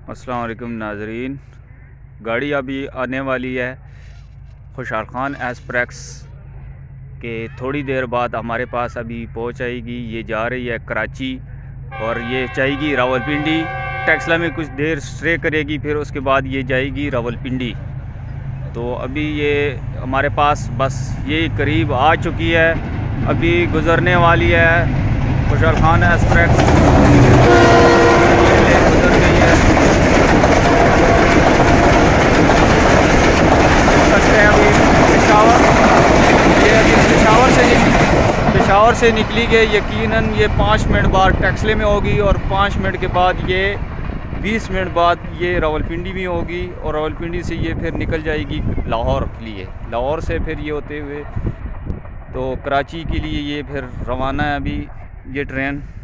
अस्सलाम वालेकुम नाजरीन, गाड़ी अभी आने वाली है खुशहाल खान एक्सप्रेस के थोड़ी देर बाद हमारे पास अभी पहुंच आएगी। ये जा रही है कराची और ये जाएगी रावलपिंडी। टेक्सला में कुछ देर स्टे करेगी, फिर उसके बाद ये जाएगी रावलपिंडी। तो अभी ये हमारे पास बस ये करीब आ चुकी है, अभी गुज़रने वाली है। खुशहाल खान एक्सप्रेस गुजर गई है। अभी पेशावर से निकली गई। यकीनन ये 5 मिनट बाद टेक्सले में होगी और 5 मिनट के बाद ये 20 मिनट बाद ये रावलपिंडी में होगी और रावलपिंडी से ये फिर निकल जाएगी लाहौर के लिए। लाहौर से फिर ये होते हुए तो कराची के लिए ये फिर रवाना है अभी ये ट्रेन।